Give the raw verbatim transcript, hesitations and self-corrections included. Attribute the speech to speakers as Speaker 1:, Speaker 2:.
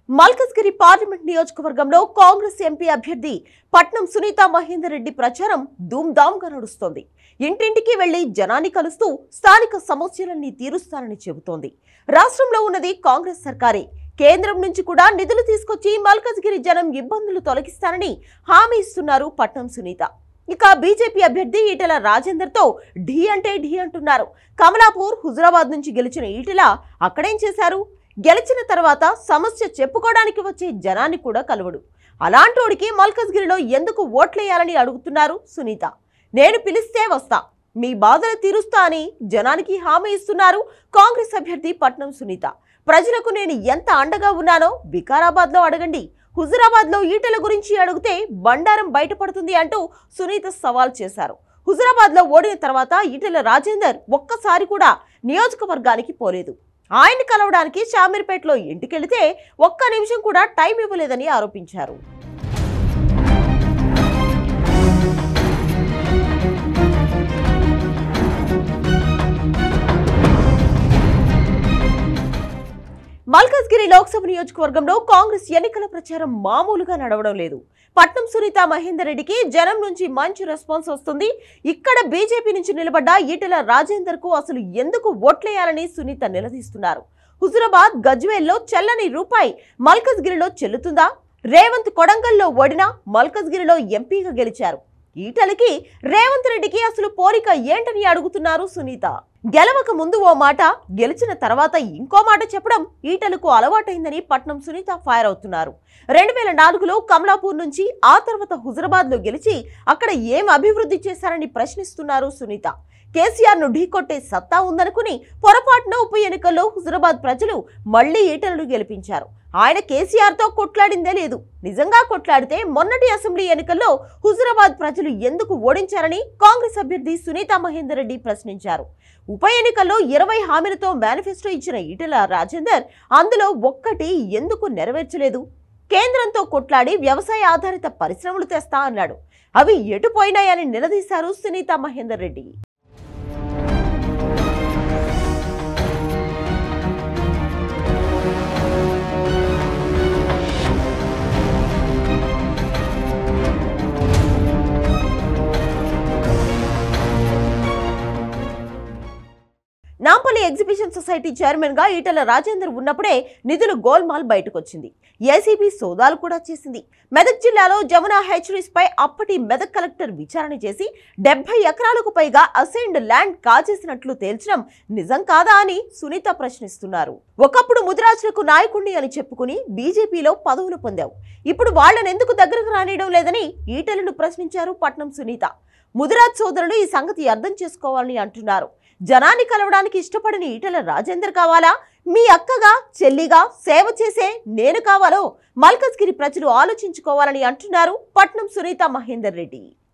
Speaker 1: Malkajgiri parliament నియోజకవర్గంలో Congress MP అభ్యర్థి పట్నం సునీత మహేందర్ రెడ్డి ప్రచారం ధూమ్ధామ్గా నడుస్తోంది. ఇంటింటికి వెళ్లి జనాన్ని కలుస్తూ స్థానిక సమస్యలన్నీ తీరుస్తానని చెబుతోంది. రాష్ట్రంలో ఉన్నది కాంగ్రెస్ సర్కారే. కేంద్రం నుంచి కూడా నిధులు తీసుకొచ్చి మల్కజ్గిరి జనం ఇబ్బందులు తొలగిస్తానని హామీ ఇస్తున్నారు పట్నం సునీత. ఇక బీజేపీ అభ్యర్థి ఈటెల రాజేందర్ తో ఢీ అంటే ఢీ అంటున్నారు. కమలాపూర్, హుజురాబాద్ నుంచి గెలిచిన ఈటెల అక్కడేం చేశారు? గెలిచిన తర్వాత సమస్య చెప్పుకోవడానికి వచ్చే జనాన్ని కూడా కలవడు. అలాంటోడికి మల్కజ్గిరిలో ఎందుకు ఓట్లేయాలని అడుగుతున్నారు సునీత. నేను పిలిస్తే వస్తా, మీ బాధలు తీరుస్తా అని జనానికి హామీ ఇస్తున్నారు కాంగ్రెస్ అభ్యర్థి పట్నం సునీత. ప్రజలకు నేను ఎంత అండగా ఉన్నానో వికారాబాద్ లో అడగండి, హుజురాబాద్ లో ఈటెల గురించి అడిగితే బండారం బయటపడుతుంది అంటూ సునీత సవాల్ చేశారు. హుజురాబాద్ లో ఓడిన తర్వాత ఈటెల రాజేందర్ ఒక్కసారి కూడా నియోజకవర్గానికి పోలేదు. ఆయన కలవడానికి షామీర్పేటలో ఇంటికెళ్తే ఒక్క నిమిషం కూడా టైం ఇవ్వలేదని ఆరోపించారు. మల్కజ్గిరి లోక్సభ నియోజకవర్గంలో కాంగ్రెస్ ఎన్నికల ప్రచారం మామూలుగా నడవడం లేదు. పట్నం సునీత మహేందర్ రెడ్డికి జనం నుంచి మంచి రెస్పాన్స్ వస్తుంది. ఇక్కడ బీజేపీ నుంచి నిలబడ్డ ఈటెల రాజేందర్ కు అసలు ఎందుకు ఓట్లేయాలని సునీత నిలదీస్తున్నారు. హుజురాబాద్, గజ్వేల్లో చెల్లని రూపాయి మల్కజ్గిరిలో చెల్లుతుందా? రేవంత్ కొడంగల్లో ఓడినా మల్కజ్గిరిలో ఎంపీగా గెలిచారు. ఈటలకి రేవంత్ రెడ్డికి అసలు పోలిక ఏంటని అడుగుతున్నారు సునీత. గెలవక ముందు ఓ మాట, గెలిచిన తర్వాత ఇంకో మాట చెప్పడం ఈటలకు అలవాటైందని పట్నం సునీత ఫైర్ అవుతున్నారు. రెండు వేల నాలుగులో కమలాపూర్ నుంచి ఆ తర్వాత హుజురాబాద్ లో గెలిచి అక్కడ ఏం అభివృద్ధి చేశారని ప్రశ్నిస్తున్నారు సునీత. కేసీఆర్ ను ఢీకొట్టే సత్తా ఉందనుకుని పొరపాటున ఉప ఎన్నికల్లో హుజురాబాద్ ప్రజలు మళ్లీ ఈటలను గెలిపించారు. ఆయన కేసీఆర్ తో కొట్లాడిందే లేదు. నిజంగా కొట్లాడితే మొన్నటి అసెంబ్లీ ఎన్నికల్లో హుజురాబాద్ ప్రజలు ఎందుకు ఓడించారని కాంగ్రెస్ అభ్యర్థి సునీత మహేందర్ రెడ్డి ప్రశ్నించారు. ఉప ఎన్నికల్లో ఇరవై హామీలతో మేనిఫెస్టో ఇచ్చిన ఈటెల రాజేందర్ అందులో ఒక్కటి ఎందుకు నెరవేర్చలేదు? కేంద్రంతో కొట్లాడి వ్యవసాయ ఆధారిత పరిశ్రమలు తెస్తా అన్నాడు. అవి ఎటుపోయినాయని నిలదీశారు Sunitha Mahender Reddy. Nampally exhibition society chairman గా ఈటెల రాజేందర్ ఉన్నప్పుడే నిధులు గోల్మాల్ బయటకొచ్చింది. ఏసీబీ సోదాలు కూడా చేసింది. మెదక్ జిల్లాలో జమునా హెచ్చరీస్ పై అప్పటి మెదక్ కలెక్టర్ విచారణ చేసి డెబ్బై ఎకరాలకు పైగా అసైన్డ్ ల్యాండ్ కాజేసినట్లు తేల్చడం నిజం కాదా అని సునీత ప్రశ్నిస్తున్నారు. ఒకప్పుడు ముదిరాజులకు నాయకుణ్ణి అని చెప్పుకుని బీజేపీలో పదవులు పొందావు, ఇప్పుడు వాళ్లను ఎందుకు దగ్గరకు రానియడం లేదని ఈటెలను ప్రశ్నించారు పట్నం సునీత. ముదిరాజ్ సోదరులు ఈ సంగతి అర్థం చేసుకోవాలని అంటున్నారు. జనాన్ని కలవడానికి ఇష్టపడిన ఈటెల రాజేందర్ కావాలా, మీ అక్కగా చెల్లిగా సేవ చేసే నేను కావాలో మల్కజ్గిరి ప్రజలు ఆలోచించుకోవాలని అంటున్నారు పట్నం సునీత మహేందర్ రెడ్డి.